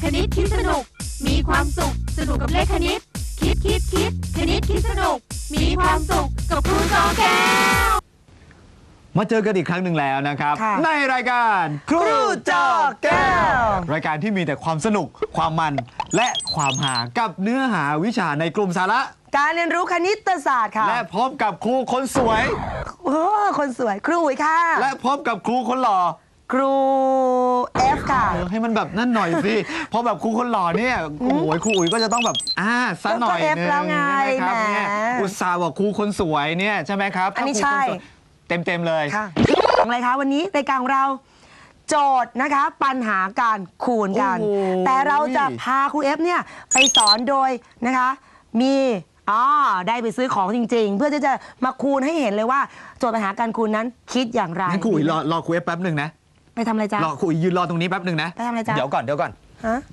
คณิตคิดสนุกมีความสุขสนุกกับเลขคณิตคิดคณิตคิดสนุกมีความสุขกับครูจอแก้วมาเจอกันอีกครั้งหนึ่งแล้วนะครับในรายการครูจอแก้วรายการที่มีแต่ความสนุกความมันและความหากับเนื้อหาวิชาในกลุ่มสาระการเรียนรู้คณิตศาสตร์ค่ะและพบกับครูคนสวยคนสวยครูอุ๋ยค่ะและพบกับครูคนหล่อครูเอฟค่ะให้มันแบบนั่นหน่อยสิเพราะแบบครูคนหล่อเนี่ยโอ้ยครูอุ๋ยก็จะต้องแบบซะหน่อยนึงนะครับเนี่ยอุตส่าห์บอกครูคนสวยเนี่ยใช่ไหมครับอันนี้ใช่เต็มเลยค่ะอะไรคะวันนี้รายการของเราโจทย์นะคะปัญหาการคูณกันแต่เราจะพาครูเอฟเนี่ยไปสอนโดยนะคะมีได้ไปซื้อของจริงๆเพื่อที่จะมาคูณให้เห็นเลยว่าโจทย์ปัญหาการคูณนั้นคิดอย่างไรงั้นครูอุ๋ยรอครูเอฟแป๊บหนึ่งนะไปทำอะไรจ๊ะรอครูอุ๋ยยืนรอตรงนี้แป๊บหนึ่งนะไปทำอะไรจ๊ะเดี๋ยวก่อนฮะ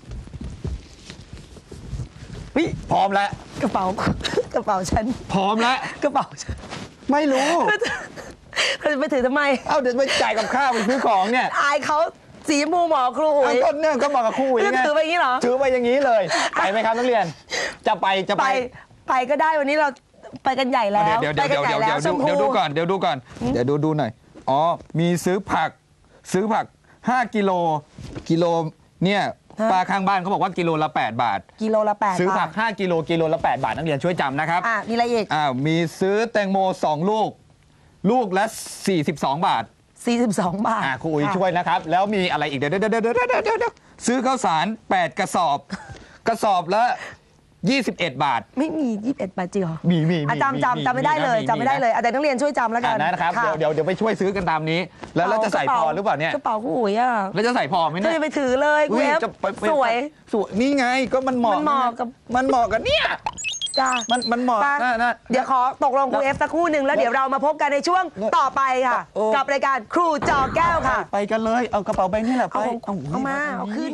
พร้อมแล้วกระเป๋าฉันพร้อมแล้วกระเป๋าฉันไม่รู้เราจะไปถือทำไมเดี๋ยวไปจ่ายกับข้าวไปซื้อของเนี่ยอายเขาสีชมพูหมอครูอุ๋ยก็เนี่ยก็บอกกับครูอุ๋ยไงถือไปอย่างนี้เหรอถือไปอย่างนี้เลยไปไหมครับนักเรียนจะไปก็ได้วันนี้เราไปกันใหญ่แล้วเดี๋ยวดูก่อนเดี๋ยวดูหน่อยมีซื้อผัก5กิโลเนี่ยป้าข้างบ้านเขาบอกว่ากิโลละ8 บาทกิโลละ8 บาทซื้อผัก5กิโลละ8 บาทนักเรียนช่วยจำนะครับมีอะไรอีกมีซื้อแตงโม2ลูกละ42 บาทครูอุ๋ยช่วยนะครับแล้วมีอะไรอีกเดี๋ยวซื้อข้าวสาร8กระสอบละ21 บาทไม่มี21 บาทจริงเหรอมีจำไม่ได้เลยแต่นักเรียนช่วยจำแล้วกันนะครับเดี๋ยวไปช่วยซื้อกันตามนี้แล้วจะใส่พอหรือเปล่าเนี่ยกระเป๋าครูอุ๋ยแล้วจะใส่พอไหมเนี่ยจะไปถือเลยครูเอฟสวยนี่ไงก็มันเหมาะกับเนี่ยจ้ามันเหมาะนะเดี๋ยวขอตกลงครูเอฟสักครู่หนึ่งแล้วเดี๋ยวเรามาพบกันในช่วงต่อไปค่ะกับรายการครูจอแก้วค่ะไปกันเลยเอากระเป๋าใบนี้แหละไปเอามาเอาขึ้น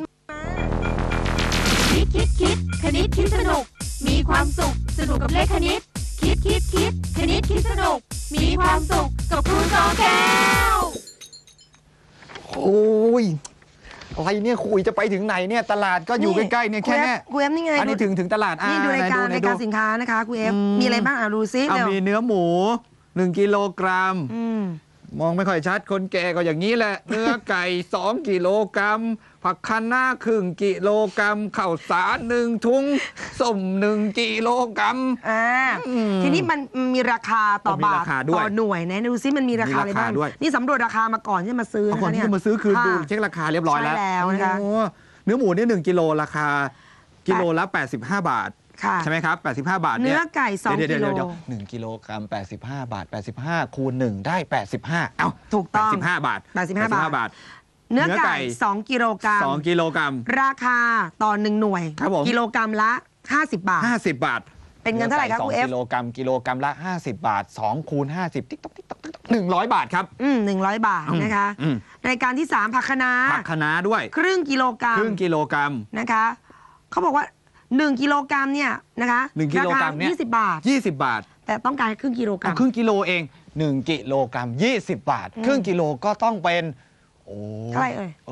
คิดคณิตคิดสนุกมีความสุขสนุกกับเลขคณิตคิดคณิตคิดสนุกมีความสุขกับครูจอแก้วโอ้ยอะไรเนี่ยครูจะไปถึงไหนเนี่ยตลาดก็อยู่ใกล้ๆเนี่ยแค่นี้ครูเอฟนี่ไงอันนี้ถึงตลาดนี่ดูรายการสินค้านะคะครูเอฟมีอะไรบ้างดูซิมีเนื้อหมู1กิโลกรัมมองไม่ค่อยชัดคนแก่ก็อย่างนี้แหละเนื้อไก่2กิโลกรัมผักคะน้า1กิโลกรัมข้าวสาร1ถุงส้ม1กิโลกรัมทีนี้มันมีราคาต่อบาทต่อหน่วยนะดูซิมันมีราคาอะไรบ้างนี่สำรวจราคามาก่อนที่มาซื้อก่อนที่จะมาซื้อคือดูเช็คราคาเรียบร้อยแล้วนะคะเนื้อหมูนี่1กิโลราคากิโลละ85 บาทใช่ไหมครับ85 บาทเนื้อไก่2กิโล 1กิโลกรัม85 บาท85คูณ1ได้85 ถูกต้อง 85 บาท85 บาทเนื้อไก่2กิโลกรัมราคาต่อ1หน่วยกิโลกรัมละ50 บาทเป็นเงินเท่าไหร่ครับครูเอฟกิโลกรัมละ50 บาท2คูณ50ติ๊กต๊อก100 บาทครับ 100 บาทนะคะรายการที่3ผักคะน้าด้วยครึ่งกิโลกรัมนะคะเขาบอกว่า1กิโลกรัมเนี่ยนะคะ 1กิโลกรัมเนี่ย 20 บาทแต่ต้องการครึ่งกิโลกรัมครึ่งกิโลเอง1กิโลกรัม20 บาทครึ่งกิโลก็ต้องเป็นเท่าไหร่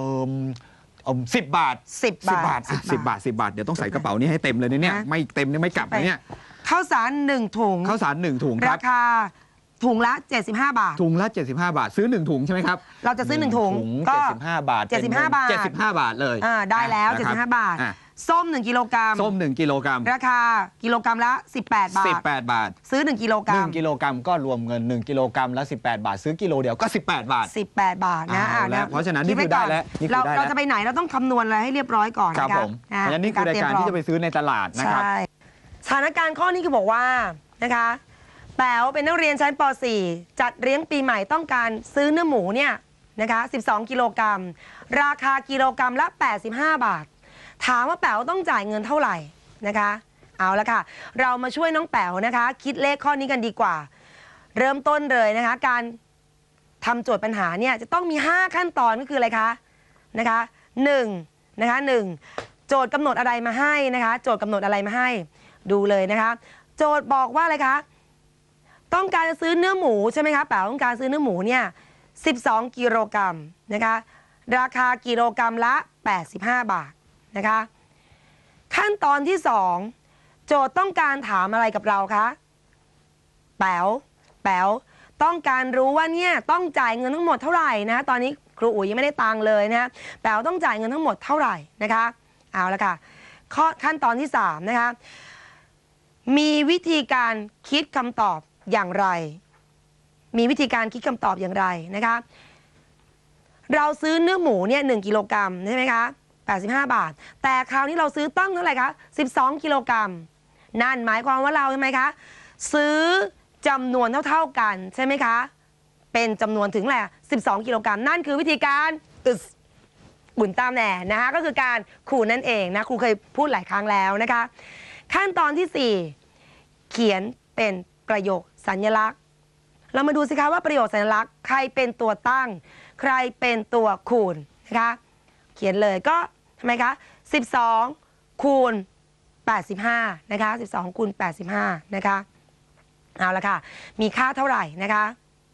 10 บาท10 บาทเดี๋ยวต้องใส่กระเป๋านี้ให้เต็มเลยเนี่ยไม่เต็มเนี่ยไม่กลับเลยเนี่ยข้าวสาร1ถุงราคาถุงละ75 บาทซื้อ1ถุงใช่ไหมครับเราจะซื้อ1ถุงก็ 75 บาท75 บาทเลยได้แล้ว75 บาทส้ม1กิโลกรัมราคากิโลกรัมละ18 บาทซื้อ1กิโลกรัม 1กิโลกรัมก็รวมเงิน1กิโลกรัมละ18 บาทซื้อกิโลเดียวก็18 บาทนะเพราะฉะนั้นนี่คือได้แล้วเราจะไปไหนเราต้องคำนวณอะไรให้เรียบร้อยก่อนนะครับเพราะฉะนั้นนี่คือรายการที่จะไปซื้อในตลาดนะครับสถานการณ์ข้อนี้คือบอกว่านะคะแป๋วเป็นนักเรียนชั้นป .4 จัดเลี้ยงปีใหม่ต้องการซื้อเนื้อหมูเนี่ยนะคะ12กิโลกรัมราคากิโลกรัมละ85 บาทถามว่าแป๋วต้องจ่ายเงินเท่าไหร่นะคะเอาละค่ะเรามาช่วยน้องแป๋วนะคะคิดเลขข้อนี้กันดีกว่าเริ่มต้นเลยนะคะการทำโจทย์ปัญหาเนี่ยจะต้องมี5ขั้นตอนก็คืออะไรคะนะคะ1นะคะ1โจทย์กำหนดอะไรมาให้นะคะโจทย์กำหนดอะไรมาให้ดูเลยนะคะโจทย์บอกว่าอะไรคะต้องการจะซื้อเนื้อหมูใช่ไหมคะแป๋วต้องการซื้อเนื้อหมูเนี่ย12กิโลกรัมนะคะราคากิโลกรัมละ85 บาทนะคะขั้นตอนที่ 2 โจทย์ต้องการถามอะไรกับเราคะแป๋วต้องการรู้ว่าเนี่ยต้องจ่ายเงินทั้งหมดเท่าไหร่นะตอนนี้ครูอุ๋ยยังไม่ได้ตังค์เลยนะแป๋วต้องจ่ายเงินทั้งหมดเท่าไหร่นะคะเอาละค่ะขั้นตอนที่ 3 นะคะมีวิธีการคิดคำตอบอย่างไรนะคะเราซื้อเนื้อหมูเนี่ย1กิโลกรัมใช่ไหมคะ85 บาทแต่คราวนี้เราซื้อตั้งเท่าไหร่คะ12กิโลกรัมนั่นหมายความว่าเราใช่ไหมคะซื้อจำนวนเท่ากันใช่ไหมคะเป็นจำนวนถึงแหละ12กิโลกรัมนั่นคือวิธีการบุญตามแหน่นะคะก็คือการคูณนั่นเองนะครูเคยพูดหลายครั้งแล้วนะคะขั้นตอนที่ 4 เขียนเป็นประโยคสัญลักษณ์เรามาดูสิคะว่าประโยคสัญลักษณ์ใครเป็นตัวตั้งใครเป็นตัวคูณนะคะเขียนเลยก็ทำไมคะ12คูณ85นะคะ12คูณ85นะคะเอาละค่ะมีค่าเท่าไหร่นะคะ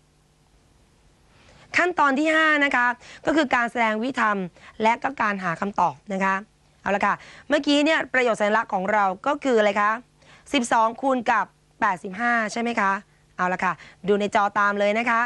ขั้นตอนที่5นะคะก็คือการแสดงวิธีและก็การหาคำตอบนะคะเอาละค่ะเมื่อกี้เนี่ยประโยคสัญลักษณ์ของเราก็คืออะไรคะ12คูณกับ85ใช่ไหมคะเอาละค่ะดูในจอตามเลยนะคะ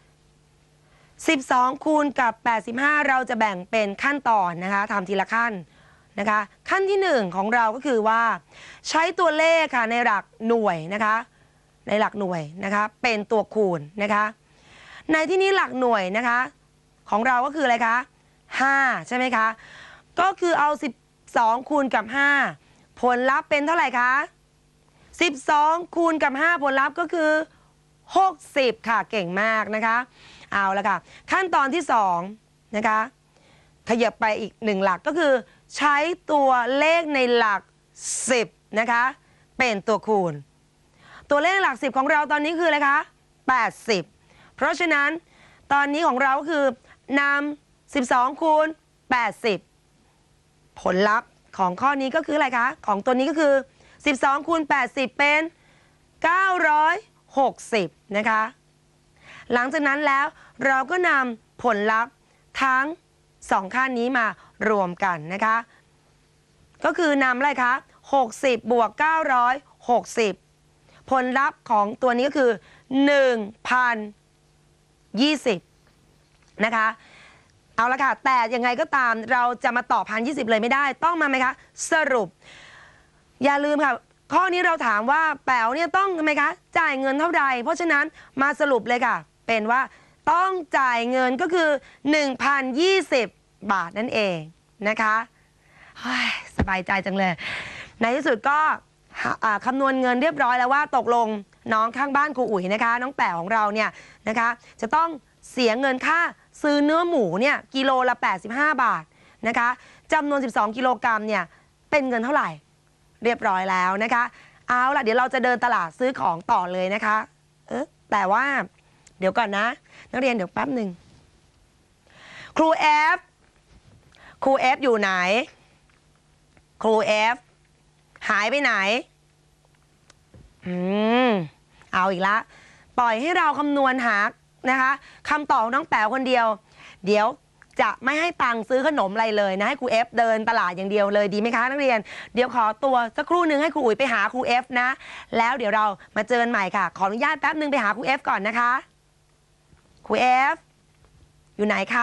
12คูณกับ85เราจะแบ่งเป็นขั้นตอนนะคะทำทีละขั้นนะคะขั้นที่1ของเราก็คือว่าใช้ตัวเลขค่ะในหลักหน่วยนะคะในหลักหน่วยนะคะเป็นตัวคูณนะคะในที่นี้หลักหน่วยนะคะของเราก็คืออะไรคะ5ใช่ไหมคะก็คือเอา12คูณกับ5ผลลัพธ์เป็นเท่าไหร่คะ12คูณกับ5ผลลัพธ์ก็คือ60ค่ะเก่งมากนะคะเอาละค่ะขั้นตอนที่2นะคะขยับไปอีก1หลักก็คือใช้ตัวเลขในหลัก10นะคะเป็นตัวคูณตัวเลขหลัก10ของเราตอนนี้คืออะไรคะ80เพราะฉะนั้นตอนนี้ของเราก็คือนำ12คูณ80ผลลัพธ์ของข้อนี้ก็คืออะไรคะของตัวนี้ก็คือ12คูณ80เป็น960นะคะหลังจากนั้นแล้วเราก็นำผลลัพธ์ทั้ง2ค่านี้มารวมกันนะคะก็คือนำอะไรคะ60บวก960ผลลัพธ์ของตัวนี้ก็คือ 1,020 นะคะเอาละค่ะแต่ยังไงก็ตามเราจะมาต่อ1,020เลยไม่ได้ต้องมาไหมคะสรุปอย่าลืมค่ะข้อนี้เราถามว่าแป๋วเนี่ยต้องทำไมคะจ่ายเงินเท่าใดเพราะฉะนั้นมาสรุปเลยค่ะเป็นว่าต้องจ่ายเงินก็คือ 1,020 บาทนั่นเองนะคะสบายใจจังเลยในที่สุดก็คำนวณเงินเรียบร้อยแล้วว่าตกลงน้องข้างบ้านครูอุ๋ยนะคะน้องแป๋วของเราเนี่ยนะคะจะต้องเสียเงินค่าซื้อเนื้อหมูเนี่ยกิโลละ85 บาทนะคะจำนวน12กิโลกรัมเนี่ยเป็นเงินเท่าไหร่เรียบร้อยแล้วนะคะเอาล่ะเดี๋ยวเราจะเดินตลาดซื้อของต่อเลยนะคะแต่ว่าเดี๋ยวก่อนนะนักเรียนเดี๋ยวแป๊บหนึ่งครูเอฟอยู่ไหนครูเอฟหายไปไหนเอาอีกละปล่อยให้เราคำนวณหานะคะคำตอบน้องแป๋วคนเดียวเดี๋ยวจะไม่ให้ตังค์ซื้อขนมอะไรเลยนะให้ครูเอฟเดินตลาดอย่างเดียวเลยดีไหมคะนักเรียนเดี๋ยวขอตัวสักครู่หนึ่งให้ครูอุ๋ยไปหาครูเอฟนะแล้วเดี๋ยวเรามาเจอกันใหม่ค่ะขออนุญาตแป๊บนึงไปหาครูเอฟก่อนนะคะครูเอฟอยู่ไหนคะ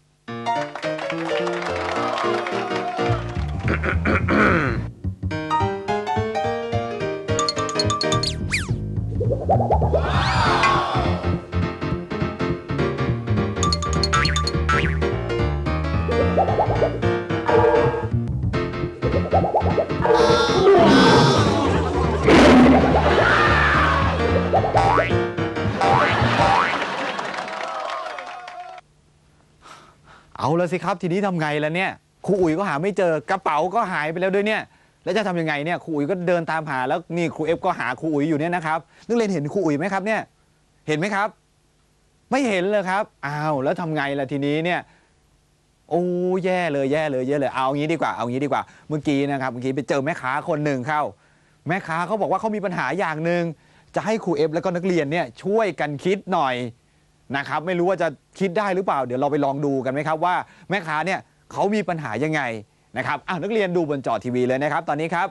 เอาละสิครับทีนี้ทำไงล่ะเนี่ยครูอุ๋ยก็หาไม่เจอกระเป๋าก็หายไปแล้วด้วยเนี่ยแล้วจะทำยังไงเนี่ยครูอุ๋ยก็เดินตามหาแล้วนี่ครูเอฟก็หาครูอุ๋ยอยู่เนี่ยนะครับนักเรียนเห็นครูอุ๋ยไหมครับเนี่ยเห็นไหมครับไม่เห็นเลยครับอ้าวแล้วทำไงล่ะทีนี้เนี่ยโอ้แย่เลยเอางี้ดีกว่าเมื่อกี้นะครับเมื่อกี้ไปเจอแม่ค้าคนหนึ่งเข้าแม่ค้าเขาบอกว่าเขามีปัญหาอย่างหนึ่งจะให้ครูเอฟแล้วก็นักเรียนเนี่ยช่วยกันคิดหน่อยนะครับไม่รู้ว่าจะคิดได้หรือเปล่าเดี๋ยวเราไปลองดูกันไหมครับว่าแม่ค้าเนี่ยเขามีปัญหายังไงนะครับนักเรียนดูบนจอทีวีเลยนะครับตอนนี้ครับ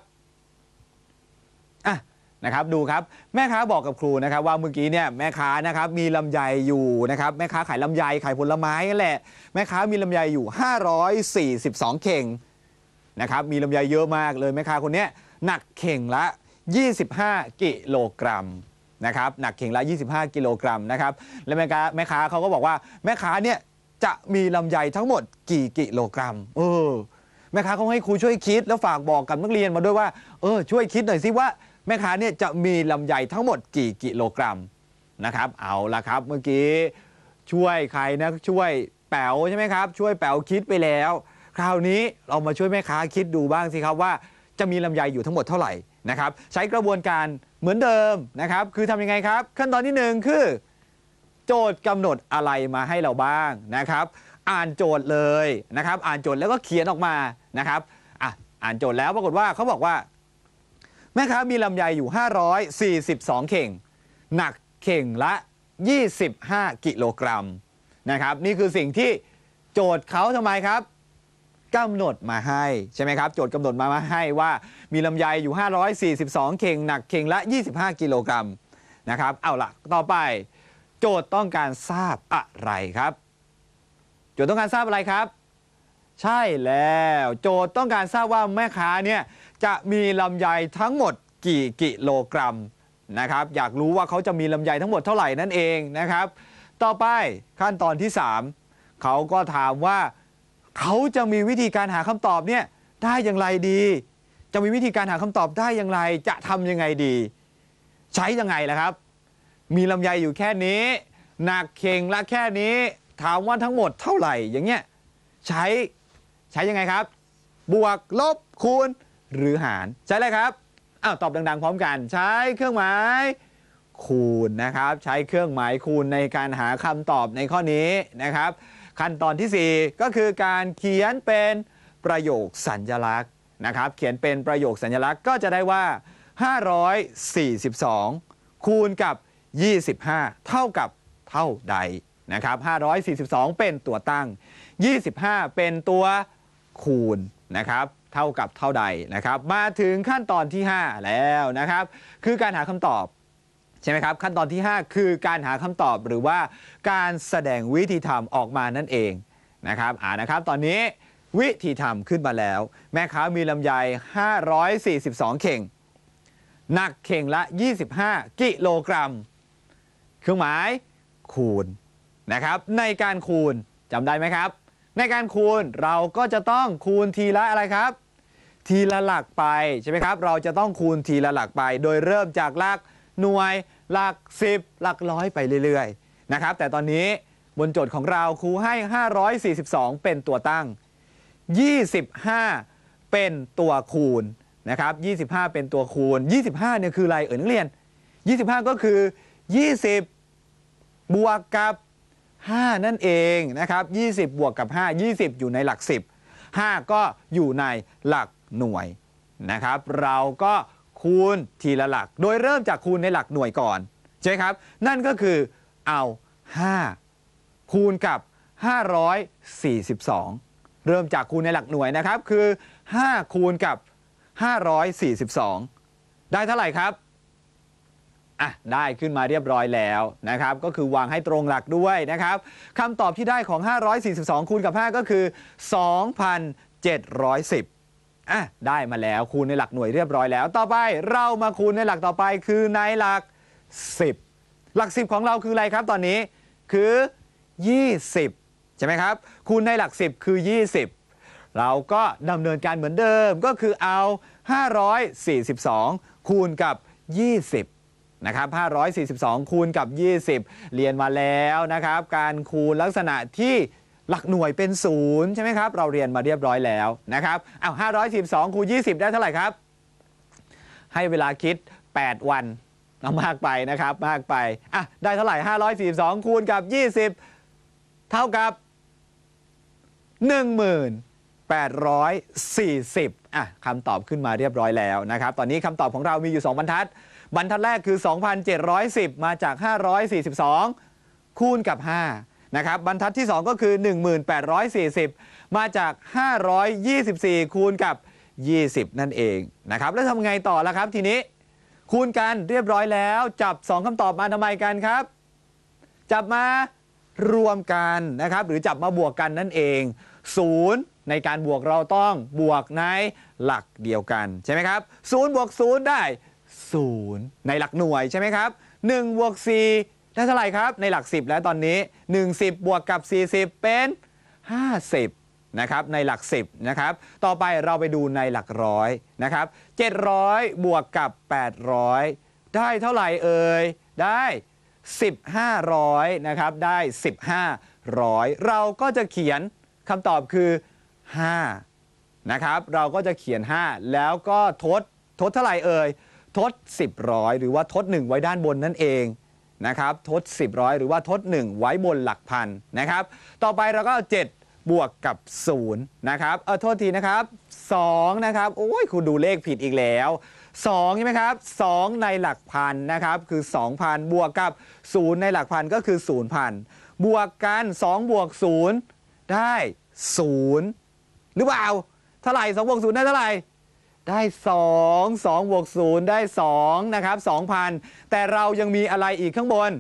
นะครับดูครับแม่ค้าบอกกับครูนะครับว่าเมื่อกี้เนี่ยแม่ค้านะครับมีลำไยอยู่นะครับแม่ค้าขายลำไยขายผลไม้นั่นแหละแม่ค้ามีลำไยอยู่542เข่งนะครับมีลำไยเยอะมากเลยแม่ค้าคนนี้หนักเข่งละ25กิโลกรัมนะครับหนักเข่งละ25กิโลกรัมนะครับและแม่ค้าเขาก็บอกว่าแม่ค้าเนี่ยจะมีลำไยทั้งหมดกี่กิโลกรัมแม่ค้าเขาให้ครูช่วยคิดแล้วฝากบอกกับนักเรียนมาด้วยว่าช่วยคิดหน่อยสิว่าแม่ค้าเนี่ยจะมีลำไยทั้งหมดกี่กิโลกรัมนะครับเอาละครับเมื่อกี้ช่วยใครนะช่วยแป๋วใช่ไหมครับช่วยแป๋วคิดไปแล้วคราวนี้เรามาช่วยแม่ค้าคิดดูบ้างสิครับว่าจะมีลำไยอยู่ทั้งหมดเท่าไหร่นะครับใช้กระบวนการเหมือนเดิมนะครับคือทำยังไงครับขั้นตอนที่1คือโจทย์กำหนดอะไรมาให้เราบ้างนะครับอ่านโจทย์เลยนะครับอ่านโจทย์แล้วก็เขียนออกมานะครับอ่านโจทย์แล้วปรากฏว่าเขาบอกว่าแม่ค้ามีลำไยอยู่542เข่งหนักเข่งละ25กิโลกรัมนะครับนี่คือสิ่งที่โจทย์เขาทำไมครับกำหนดมาให้ใช่ไหมครับโจทย์กำหนดมาให้ว่ามีลำไยอยู่542เข่งหนักเข่งละ25กิโลกรัมนะครับเอาล่ะต่อไปโจทย์ต้องการทราบอะไรครับโจทย์ต้องการทราบอะไรครับใช่แล้วโจทย์ต้องการทราบว่าแม่ค้าเนี่ยจะมีลำไยทั้งหมดกี่กิโลกรัมนะครับอยากรู้ว่าเขาจะมีลำไยทั้งหมดเท่าไหร่นั่นเองนะครับต่อไปขั้นตอนที่3เขาก็ถามว่าเขาจะมีวิธีการหาคำตอบเนี่ยได้อย่างไรดีจะมีวิธีการหาคำตอบได้อย่างไรจะทำยังไงดีใช้ยังไงล่ะครับมีลำไยอยู่แค่นี้หนักเข่งละแค่นี้ถามว่าทั้งหมดเท่าไหร่อย่างเงี้ยใช้ยังไงครับบวกลบคูณหรือหารใช้อะไรครับตอบดังๆพร้อมกันใช้เครื่องหมายคูณนะครับใช้เครื่องหมายคูณในการหาคำตอบในข้อนี้นะครับขั้นตอนที่4ก็คือการเขียนเป็นประโยคสัญลักษณ์นะครับเขียนเป็นประโยคสัญลักษณ์ก็จะได้ว่า542คูณกับ25เท่ากับเท่าใดนะครับ542เป็นตัวตั้ง25เป็นตัวคูณนะครับเท่ากับเท่าใดนะครับมาถึงขั้นตอนที่5แล้วนะครับคือการหาคำตอบใช่ไหมครับขั้นตอนที่5คือการหาคำตอบหรือว่าการแสดงวิธีทำออกมานั่นเองนะครับนะครับตอนนี้วิธีทำขึ้นมาแล้วแม่ค้ามีลำไย542เข่งหนักเข่งละ25กิโลกรัมเครื่องหมายคูณนะครับในการคูณจำได้ไหมครับในการคูณเราก็จะต้องคูณทีละอะไรครับทีละหลักไปใช่ไหมครับเราจะต้องคูณทีละหลักไปโดยเริ่มจากหลักหน่วยหลัก10หลักร้อยไปเรื่อยๆนะครับแต่ตอนนี้บนโจทย์ของเราครูให้542เป็นตัวตั้ง25เป็นตัวคูณนะครับ25เป็นตัวคูณ25เนี่ยคืออะไรนักเรียน25ก็คือ20บวกกับ5นั่นเองนะครับ20บวกกับ5 20อยู่ในหลัก10 5ก็อยู่ในหลักหน่วยนะครับเราก็คูณทีละหลักโดยเริ่มจากคูณในหลักหน่วยก่อนใช่ครับนั่นก็คือเอา5คูณกับ542เริ่มจากคูณในหลักหน่วยนะครับคือ5คูณกับ542ได้เท่าไหร่ครับได้ขึ้นมาเรียบร้อยแล้วนะครับก็คือวางให้ตรงหลักด้วยนะครับคำตอบที่ได้ของ542คูณกับ5ก็คือ2,710ได้มาแล้วคูณในหลักหน่วยเรียบร้อยแล้วต่อไปเรามาคูณในหลักต่อไปคือในหลัก10หลัก10ของเราคืออะไรครับตอนนี้คือ20ใช่ไหมครับคูณในหลัก10คือ20เราก็ดำเนินการเหมือนเดิมก็คือเอา542คูณกับ20นะครับ542คูณกับ20เรียนมาแล้วนะครับการคูณลักษณะที่หลักหน่วยเป็น0ใช่ไหมครับเราเรียนมาเรียบร้อยแล้วนะครับ542คูณ20ได้เท่าไหร่ครับให้เวลาคิด8วันมากไปนะครับมากไปได้เท่าไหร่542คูณกับ20เท่ากับ1840คำตอบขึ้นมาเรียบร้อยแล้วนะครับตอนนี้คำตอบของเรามีอยู่2บรรทัดบรรทัดแรกคือ2,710มาจาก542คูณกับ5นะครับบรรทัดที่2ก็คือ1840 มาจาก 524 คูณกับ 20 นั่นเองนะครับแล้วทำไงต่อล่ะครับทีนี้คูณกันเรียบร้อยแล้วจับ 2 คำตอบมาทำไมกันครับจับมารวมกันนะครับหรือจับมาบวกกันนั่นเอง0ในการบวกเราต้องบวกในหลักเดียวกันใช่ไหมครับ0บวก0ได้0ในหลักหน่วยใช่ไหมครับ1บวก4ได้เท่าไหร่ครับในหลัก10แล้วตอนนี้10บวกกับ40เป็น50นะครับในหลัก10นะครับต่อไปเราไปดูในหลักร้อยนะครับ700บวกกับ800ได้เท่าไหร่เอ่ยได้1500นะครับได้1500เราก็จะเขียนคำตอบคือ5นะครับเราก็จะเขียน5แล้วก็ทดเท่าไหร่เอ่ยทด10หรือว่าทด1ไว้ด้านบนนั่นเองนะครับทด10หรือว่าทด1ไว้บนหลักพันนะครับต่อไปเราก็เอา7บวกกับ0นะครับโทษทีนะครับ2นะครับโอ้ยคุณดูเลขผิดอีกแล้ว2ใช่ไหมครับ2ในหลักพันนะครับคือ 2,000 บวกกับ0ในหลักพันก็คือ 0,000 บวกกัน2บวก0ได้0หรือเปล่าเท่าไหร่2บวก0ได้เท่าไหร่ได้2บวก0ได้2นะครับ 2,000 แต่เรายังมีอะไรอีกข้างบน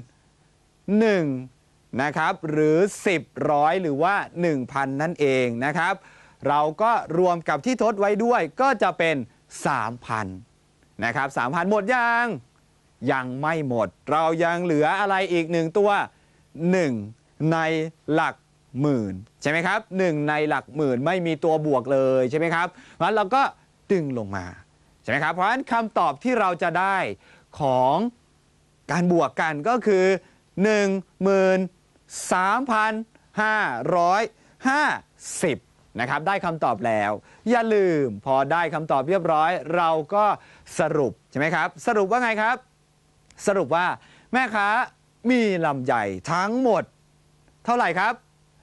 1นะครับหรือ10ร้อยหรือว่า 1,000 นั่นเองนะครับเราก็รวมกับที่ทดไว้ด้วยก็จะเป็น 3,000 นะครับ 3,000 หมดยังไม่หมดเรายังเหลืออะไรอีก1ตัว1ในหลักหมื่นใช่ไหมครับ1ในหลักหมื่นไม่มีตัวบวกเลยใช่ไหมครับเพราะฉะนั้นเราก็ดึงลงมาใช่ไหมครับเพราะฉะนั้นคำตอบที่เราจะได้ของการบวกกันก็คือ 13,550 นะครับได้คำตอบแล้วอย่าลืมพอได้คำตอบเรียบร้อยเราก็สรุปใช่ไหมครับสรุปว่าไงครับสรุปว่าแม่ค้ามีลำไยทั้งหมดเท่าไหร่ครับ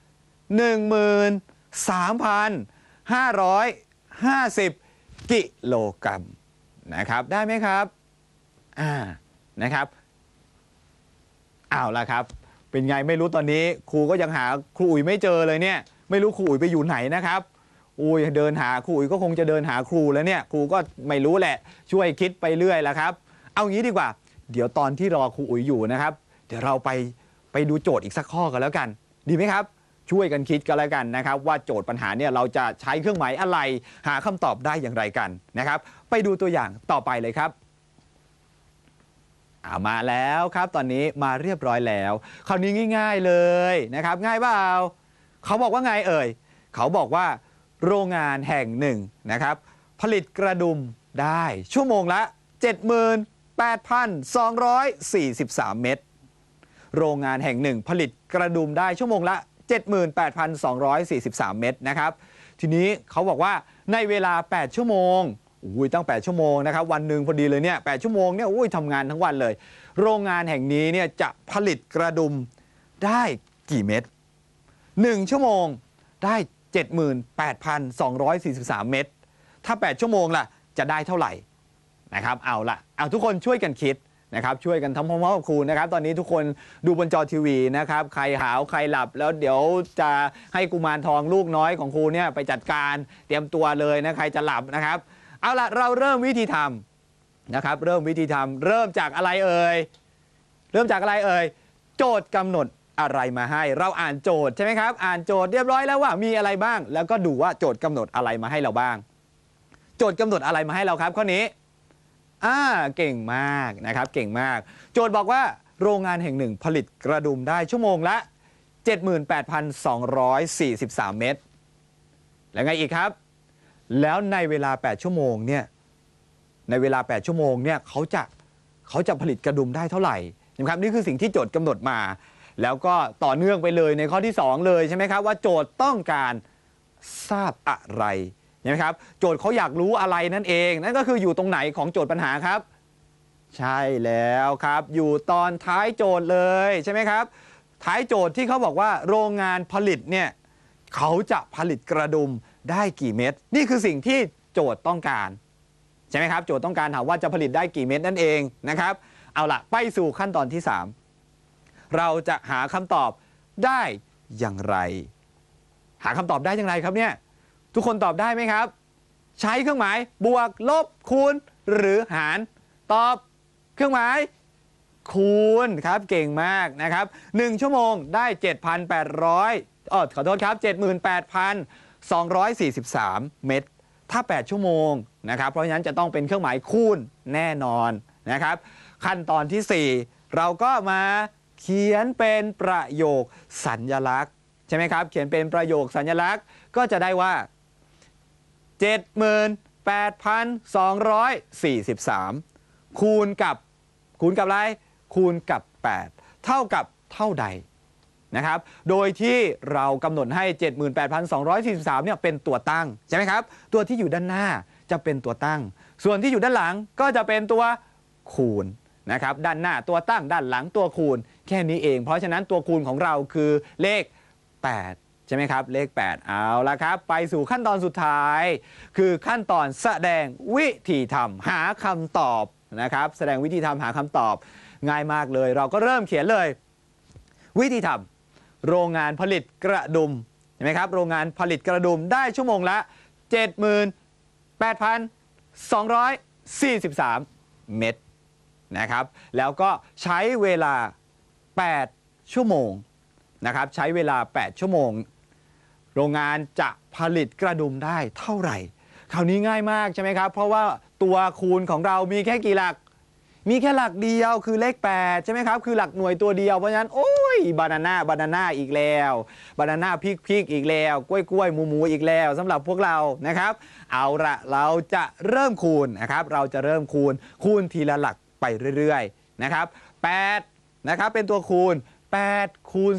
13,550 กิโลกรัมนะครับได้ไหมครับนะครับเอาล่ะครับเป็นไงไม่รู้ตอนนี้ครูก็ยังหาครูอุ๋ยไม่เจอเลยเนี่ยไม่รู้ครูอุ๋ยไปอยู่ไหนนะครับอุ้ยเดินหาครูอุ๋ยก็คงจะเดินหาครูแล้วเนี่ยครูก็ไม่รู้แหละช่วยคิดไปเรื่อยแล้วครับเอางี้ดีกว่าเดี๋ยวตอนที่รอครูอุ๋ยอยู่นะครับเดี๋ยวเราไปดูโจทย์อีกสักข้อกันแล้วกันดีไหมครับช่วยกันคิดกันแล้วกันนะครับว่าโจทย์ปัญหาเนี่ยเราจะใช้เครื่องหมายอะไรหาคำตอบได้อย่างไรกันนะครับไปดูตัวอย่างต่อไปเลยครับมาแล้วครับตอนนี้มาเรียบร้อยแล้วคราวนี้ง่ายๆเลยนะครับง่ายเปล่าเขาบอกว่าไงเอ่ยเขาบอกว่าโรงงานแห่งหนึ่งนะครับผลิตกระดุมได้ชั่วโมงละ 78,243 เม็ดโรงงานแห่งหนึ่งผลิตกระดุมได้ชั่วโมงละ 78,243 เม็ดนะครับทีนี้เขาบอกว่าในเวลา8ชั่วโมงตั้ง8ชั่วโมงนะครับวันหนึ่งพอดีเลยเนี่ย8ชั่วโมงเนี่ยทำงานทั้งวันเลยโรงงานแห่งนี้เนี่ยจะผลิตกระดุมได้กี่เม็ด1ชั่วโมงได้ 78,243 เม็ดถ้า8ชั่วโมงล่ะจะได้เท่าไหร่นะครับเอาทุกคนช่วยกันคิดนะครับช่วยกันทำพร้อมๆกับครูนะครับตอนนี้ทุกคนดูบนจอทีวีนะครับใครหาวใครหลับแล้วเดี๋ยวจะให้กุมารทองลูกน้อยของครูเนี่ยไปจัดการเตรียมตัวเลยนะใครจะหลับนะครับเอาล่ะเราเริ่มวิธีทำนะครับเริ่มวิธีทำเริ่มจากอะไรเอ่ยโจทย์กำหนดอะไรมาให้เราอ่านโจทย์ใช่ไหมครับอ่านโจทย์เรียบร้อยแล้วว่ามีอะไรบ้างแล้วก็ดูว่าโจทย์กำหนดอะไรมาให้เราบ้างโจทย์กำหนดอะไรมาให้เราครับข้อนี้เก่งมากนะครับเก่งมากโจทย์บอกว่าโรงงานแห่งหนึ่งผลิตกระดุมได้ชั่วโมงละ 78,243 เม็ดแล้วไงอีกครับแล้วในเวลา8ชั่วโมงเนี่ยเขาจะผลิตกระดุมได้เท่าไหร่นะครับนี่คือสิ่งที่โจทย์กำหนดมาแล้วก็ต่อเนื่องไปเลยในข้อที่2เลยใช่ไหมครับว่าโจทย์ต้องการทราบอะไรใช่ไหมครับโจทย์เขาอยากรู้อะไรนั่นเองนั่นก็คืออยู่ตรงไหนของโจทย์ปัญหาครับใช่แล้วครับอยู่ตอนท้ายโจทย์เลยใช่ไหมครับท้ายโจทย์ที่เขาบอกว่าโรงงานผลิตเนี่ยเขาจะผลิตกระดุมได้กี่เม็ดนี่คือสิ่งที่โจทย์ต้องการใช่ไหมครับโจทย์ต้องการถามว่าจะผลิตได้กี่เม็ดนั่นเองนะครับเอาล่ะไปสู่ขั้นตอนที่3เราจะหาคำตอบได้อย่างไรหาคำตอบได้อย่างไรครับเนี่ยทุกคนตอบได้ไหมครับใช้เครื่องหมายบวกลบคูณหรือหารตอบเครื่องหมายคูณครับเก่งมากนะครับ1ชั่วโมงได้ 7,800ขอโทษครับ 78,243 เม็ดถ้า8ชั่วโมงนะครับเพราะฉะนั้นจะต้องเป็นเครื่องหมายคูณแน่นอนนะครับขั้นตอนที่ 4 เราก็มาเขียนเป็นประโยคสัญลักษณ์ใช่ไหมครับเขียนเป็นประโยคสัญลักษณ์ก็จะได้ว่า 78,243 คูณกับอะไรคูณกับ 8 เท่ากับเท่าใดนะครับโดยที่เรากำหนดให้ 78,243 เนี่ยเป็นตัวตั้งใช่ไหมครับตัวที่อยู่ด้านหน้าจะเป็นตัวตั้งส่วนที่อยู่ด้านหลังก็จะเป็นตัวคูณนะครับด้านหน้าตัวตั้งด้านหลังตัวคูณแค่นี้เองเพราะฉะนั้นตัวคูณของเราคือเลข 8 ใช่ไหมครับเลข 8 เอาละครับไปสู่ขั้นตอนสุดท้ายคือขั้นตอนแสดงวิธีทำหาคำตอบนะครับแสดงวิธีทำหาคำตอบง่ายมากเลยเราก็เริ่มเขียนเลยวิธีทำโรงงานผลิตกระดุมเห็นไหมครับโรงงานผลิตกระดุมได้ชั่วโมงละ 78,243 เม็ดนะครับแล้วก็ใช้เวลา 8 ชั่วโมงนะครับใช้เวลา 8 ชั่วโมงโรงงานจะผลิตกระดุมได้เท่าไหร่คราวนี้ง่ายมากใช่ไหมครับเพราะว่าตัวคูณของเรามีแค่กี่หลักมีแค่หลักเดียวคือเลข 8 ใช่ไหมครับคือหลักหน่วยตัวเดียวเพราะฉะนั้นโอ้ยบานาน่าอีกแล้วบานาน่าพริกอีกแล้วกล้วยหมูอีกแล้วสำหรับพวกเรานะครับเอาละเราจะเริ่มคูณนะครับเราจะเริ่มคูณทีละหลักไปเรื่อยๆนะครับ8นะครับเป็นตัวคูณ8คูณ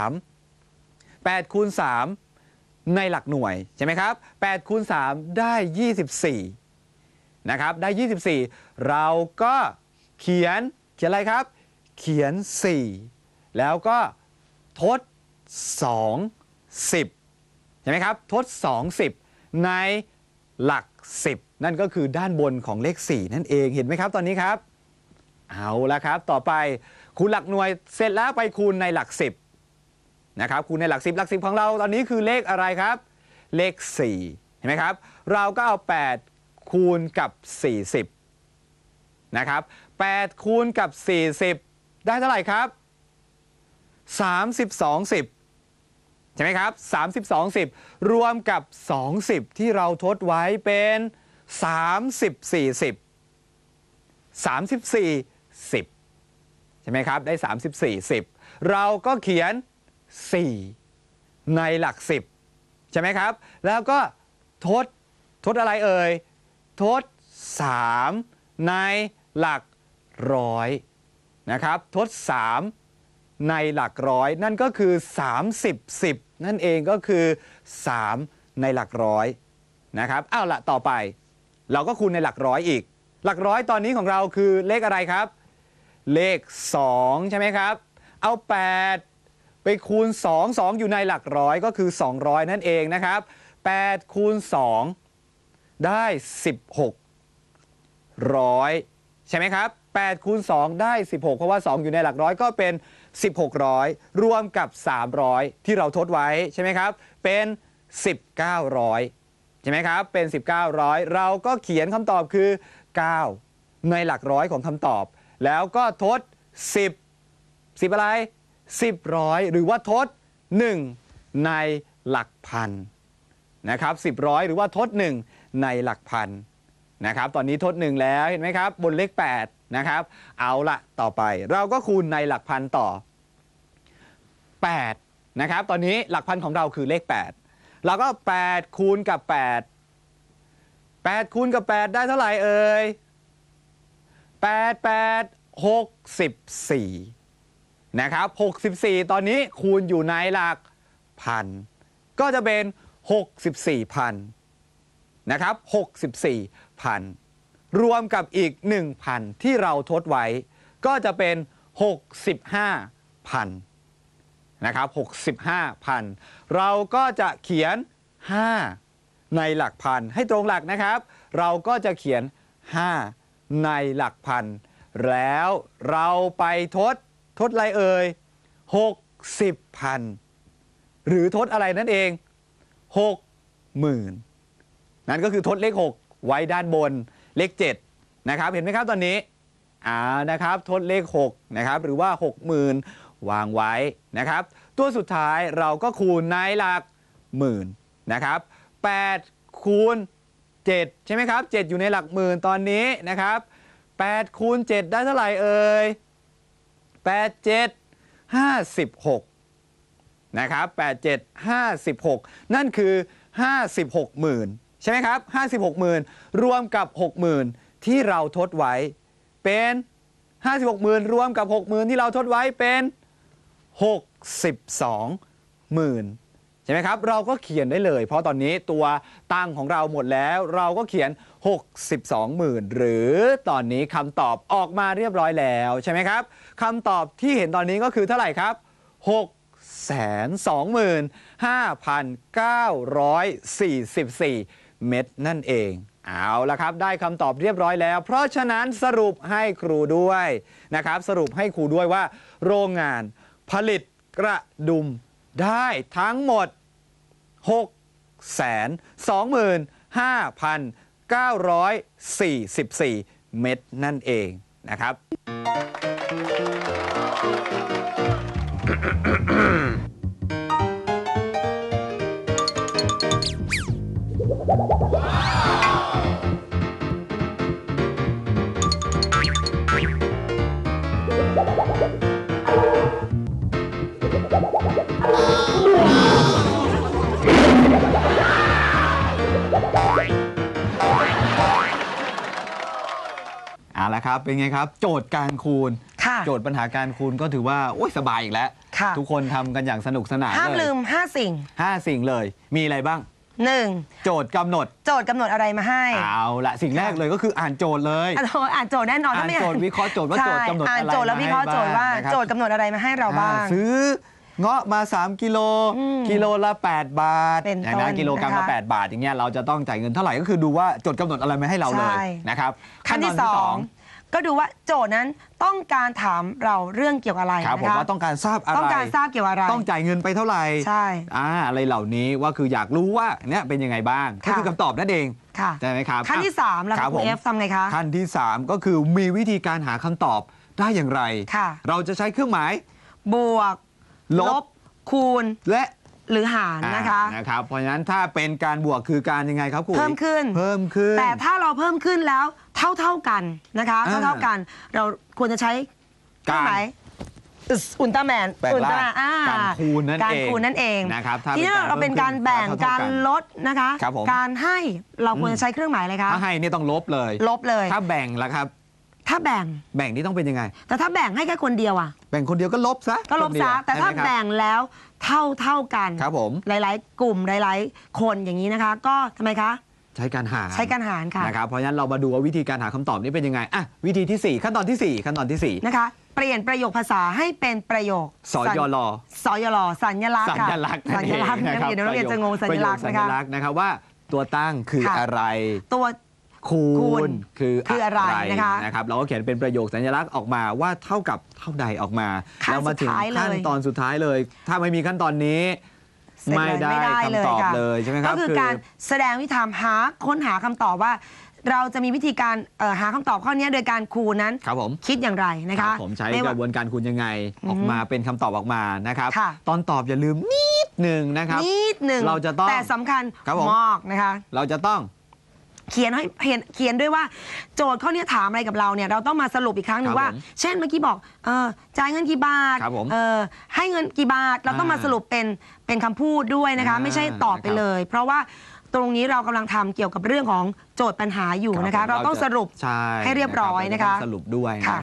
3ในหลักหน่วยใช่ไหมครับ8คูณ3ได้24นะครับได้24เราก็เขียนอะไรครับเขียน4แล้วก็ทด2 10ใช่ไหมครับทด2 10ในหลัก10นั่นก็คือด้านบนของเลข4นั่นเองเห็นไหมครับตอนนี้ครับเอาละครับต่อไปคูณหลักหน่วยเสร็จแล้วไปคูณในหลัก10นะครับคูณในหลัก10ของเราตอนนี้คือเลขอะไรครับเลข4เห็นไหมครับเราก็เอา8คูณกับ40นะครับ8คูณกับ40ได้เท่าไหร่ครับ32 10ใช่ไหมครับ32 10รวมกับ2 10ที่เราทดไว้เป็น34 10ใช่ไหมครับได้34 10เราก็เขียน4ในหลัก10ใช่ไหมครับแล้วก็ทดอะไรเอ่ยทด3ในหลักร้อยนะครับทด3ในหลักร้อยนั่นก็คือ30 10นั่นเองก็คือ3ในหลักร้อยนะครับเอาละต่อไปเราก็คูณในหลักร้อยอีกหลักร้อยตอนนี้ของเราคือเลขอะไรครับเลข2ใช่ไหมครับเอา8ไปคูณ2อยู่ในหลักร้อยก็คือ200นั่นเองนะครับ8คูณ2ได้1600ใช่ไหมครับ8คูณ2ได้16เพราะว่า2อยู่ในหลักร้อยก็เป็น1600รวมกับ300ที่เราทดไว้ใช่ไหมครับเป็น1900ใช่ไหมครับเป็น1900เราก็เขียนคำตอบคือ9ในหลักร้อยของคำตอบแล้วก็ทด10อะไร10ร้อยหรือว่าทด1ในหลักพันนะครับ10ร้อยหรือว่าทด1ในหลักพันนะครับตอนนี้ทด1แล้วเห็นไหมครับบนเลข8นะครับเอาละต่อไปเราก็คูณในหลักพันต่อ8นะครับตอนนี้หลักพันของเราคือเลข8เราก็8คูณกับ8คูณกับ8ได้เท่าไหร่เอ่ย64นะครับ64ตอนนี้คูณอยู่ในหลักพันก็จะเป็น64,000นะครับ64,000รวมกับอีก 1,000 ที่เราทดไว้ก็จะเป็น65,000นะครับ65,000เราก็จะเขียน5ในหลักพันให้ตรงหลักนะครับเราก็จะเขียน5ในหลักพันแล้วเราไปทดอะไรเอ่ย60,000หรือทดอะไรนั่นเอง 60,000นั่นก็คือทดเลข 6 ไว้ด้านบนเลข 7นะครับเห็นไหมครับตอนนี้นะครับทดเลข6นะครับหรือว่า 60,000 วางไว้นะครับตัวสุดท้ายเราก็คูณในหลักหมื่นนะครับ8คูณ7ใช่ไหมครับ7อยู่ในหลักหมื่นตอนนี้นะครับ8คูณ7ได้เท่าไหร่เอ่ย8 7 56นะครับ8 7 56นั่นคือ56,000ใช่ไหมครับ56,000รวมกับ60,000ที่เราทดไว้เป็น56,000รวมกับ60,000ที่เราทดไว้เป็น62,000ใช่ไหมครับเราก็เขียนได้เลยเพราะตอนนี้ตัวตั้งของเราหมดแล้วเราก็เขียน62,000หรือตอนนี้คำตอบออกมาเรียบร้อยแล้วใช่ไหมครับคำตอบที่เห็นตอนนี้ก็คือเท่าไหร่ครับ625,944 เม็ดนั่นเองเอาละครับได้คำตอบเรียบร้อยแล้วเพราะฉะนั้นสรุปให้ครูด้วยนะครับสรุปให้ครูด้วยว่าโรงงานผลิตกระดุมได้ทั้งหมด 625,944 เม็ดนั่นเองนะครับ เอาละครับเป็นไงครับโจทย์การคูณโจทย์ปัญหาการคูณก็ถือว่าโอ้ยสบายอีกแล้วทุกคนทำกันอย่างสนุกสนานเลยห้ามลืม5 สิ่ง 5 สิ่งเลยมีอะไรบ้าง 1 โจทย์กำหนดอะไรมาให้เอาละสิ่งแรกเลยก็คืออ่านโจทย์เลยอ่านโจทย์แน่นอนอ่านโจทย์วิเคราะห์โจทย์ว่าโจทย์กำหนดอะไรอ่านโจทย์แล้ววิเคราะห์โจทย์ว่าโจทย์กำหนดอะไรมาให้เราบ้างซื้อเงาะมา3กิโลกิโลละ8 บาทอย่างนั้นกิโลกรัมละ8 บาทอย่างเงี้ยเราจะต้องจ่ายเงินเท่าไหร่ก็คือดูว่าโจทย์กำหนดอะไรมาให้เราเลยนะครับขั้นที่2ก็ดูว่าโจทย์นั้นต้องการถามเราเรื่องเกี่ยวกับอะไรครับผมว่าต้องการทราบอะไรต้องการทราบเกี่ยวกับอะไรต้องจ่ายเงินไปเท่าไหร่ใช่อะไรเหล่านี้ว่าคืออยากรู้ว่าเนี่ยเป็นยังไงบ้างก็คือคำตอบนั่นเองใช่ไหมครับขั้นที่3แล้วคุณเอฟทำไงคะขั้นที่3ก็คือมีวิธีการหาคำตอบได้อย่างไรเราจะใช้เครื่องหมายบวกลบคูณและหรือหารนะครับเพราะฉะนั้นถ้าเป็นการบวกคือการยังไงครับครูเพิ่มขึ้นแต่ถ้าเราเพิ่มขึ้นแล้วเท่ากันนะคะเท่ากันเราควรจะใช้เครื่องหมายอุลตร้าแมนการคูณนั่นเองนะครับทีนี้เราเป็นการแบ่งการลดนะคะการให้เราควรจะใช้เครื่องหมายอะไรคะถ้าให้นี่ต้องลบเลยถ้าแบ่งล่ะครับถ้าแบ่งนี่ต้องเป็นยังไงแต่ถ้าแบ่งให้แค่คนเดียวอ่ะแบ่งคนเดียวก็ลบซะแต่ถ้าแบ่งแล้วเท่ากันครับผมหลายๆกลุ่มหลายๆคนอย่างนี้นะคะก็ทำไมคะใช้การหารค่ะนะครับเพราะฉะนั้นเรามาดูว่าวิธีการหาคำตอบนี้เป็นยังไงวิธีที่4ขั้นตอนที่4 นะคะเปลี่ยนประโยคภาษาให้เป็นประโยคสยลสัญลักษณ์นะครับเดี๋ยวนักเรียนจะงงสัญลักษณ์นะครับว่าตัวตั้งคืออะไรตัวคูณคืออะไรนะครับเราก็เขียนเป็นประโยคสัญลักษณ์ออกมาว่าเท่ากับเท่าใดออกมาแล้วมาถึงขั้นตอนสุดท้ายเลยถ้าไม่มีขั้นตอนนี้ไม่ได้คำตอบเลยใช่ไหมครับก็คือการแสดงวิธีค้นหาคำตอบว่าเราจะมีวิธีการหาคำตอบข้อนี้โดยการคูณนั้นคิดอย่างไรนะคะผมใช้กระบวนการคูณยังไงออกมาเป็นคำตอบออกมานะครับตอนตอบอย่าลืมนิดหนึ่งนะครับเราจะต้องแต่สำคัญมากนะคะเราจะต้องเขียนด้วยว่าโจทย์ข้อนี้ถามอะไรกับเราเนี่ยเราต้องมาสรุปอีกครั้งหนึ่งว่าเช่นเมื่อกี้บอกจ่ายเงินกี่บาทให้เงินกี่บาทเราต้องมาสรุปเป็นคำพูดด้วยนะคะไม่ใช่ตอบไปเลยเพราะว่าตรงนี้เรากำลังทำเกี่ยวกับเรื่องของโจทย์ปัญหาอยู่นะคะเราต้องสรุปให้เรียบร้อยนะคะสรุปด้วย